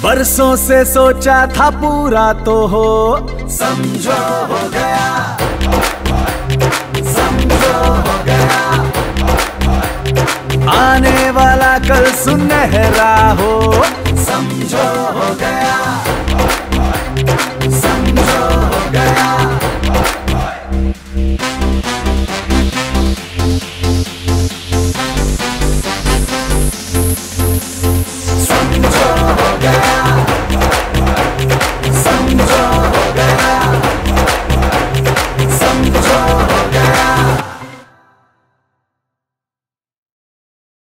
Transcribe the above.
बरसों से सोचा था पूरा तो हो, समझो हो गया, समझो हो गया। आने वाला कल सुनहरा हो, समझो हो गया।